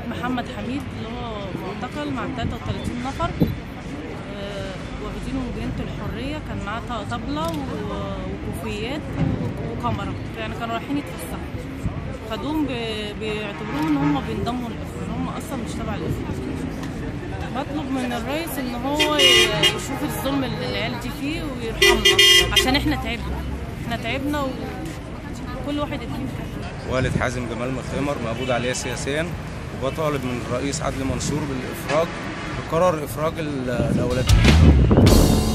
العميد محمد حميد اللي هو معتقل مع 33 نفر، واخدينه من جنينة الحرية. كان معاه طبلة وكوفيات وكاميرا، يعني كانوا رايحين يتفسحوا. خدوهم بيعتبروهم ان هم بينضموا للإخوان، هم اصلا مش تبع الإخوان. بطلب من الرئيس ان هو يشوف الظلم اللي العيال دي فيه ويرحمنا، عشان احنا تعبنا وكل واحد يتكلم. والد حازم جمال مخيمر مقبوض عليه سياسيا، وبطالب من الرئيس عدلي منصور بالإفراج، بقرار إفراج الأولاد.